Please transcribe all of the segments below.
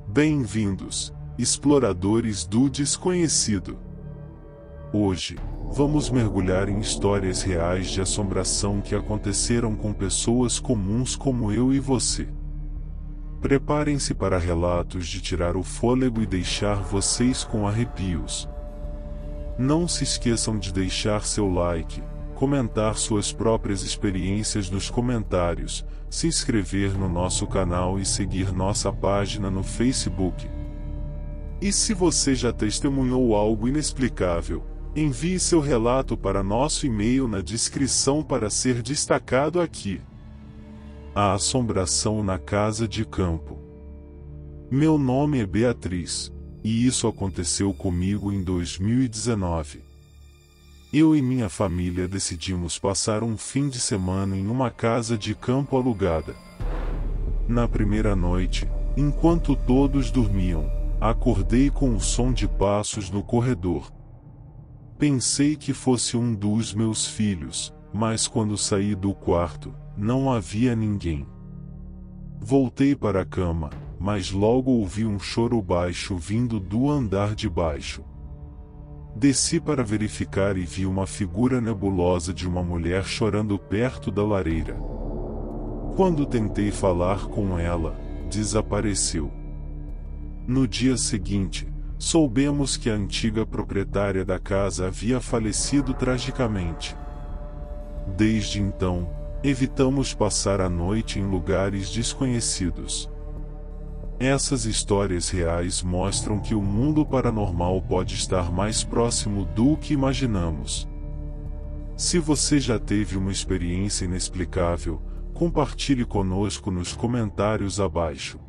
Bem-vindos, exploradores do desconhecido. Hoje, vamos mergulhar em histórias reais de assombração que aconteceram com pessoas comuns como eu e você. Preparem-se para relatos de tirar o fôlego e deixar vocês com arrepios. Não se esqueçam de deixar seu like, comentar suas próprias experiências nos comentários, se inscrever no nosso canal e seguir nossa página no Facebook. E se você já testemunhou algo inexplicável, envie seu relato para nosso e-mail na descrição para ser destacado aqui. A assombração na casa de campo. Meu nome é Beatriz, e isso aconteceu comigo em 2019. Eu e minha família decidimos passar um fim de semana em uma casa de campo alugada. Na primeira noite, enquanto todos dormiam, acordei com o som de passos no corredor. Pensei que fosse um dos meus filhos, mas quando saí do quarto, não havia ninguém. Voltei para a cama, mas logo ouvi um choro baixo vindo do andar de baixo. Desci para verificar e vi uma figura nebulosa de uma mulher chorando perto da lareira. Quando tentei falar com ela, desapareceu. No dia seguinte, soubemos que a antiga proprietária da casa havia falecido tragicamente. Desde então, evitamos passar a noite em lugares desconhecidos. Essas histórias reais mostram que o mundo paranormal pode estar mais próximo do que imaginamos. Se você já teve uma experiência inexplicável, compartilhe conosco nos comentários abaixo.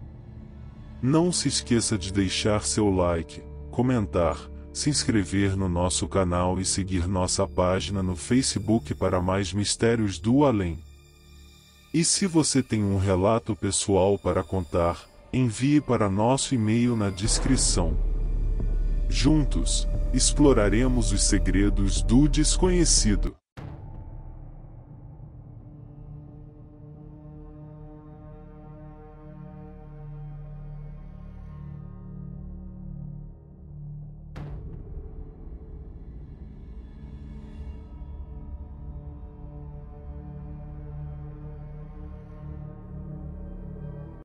Não se esqueça de deixar seu like, comentar, se inscrever no nosso canal e seguir nossa página no Facebook para mais mistérios do além. E se você tem um relato pessoal para contar, envie para nosso e-mail na descrição. Juntos, exploraremos os segredos do desconhecido.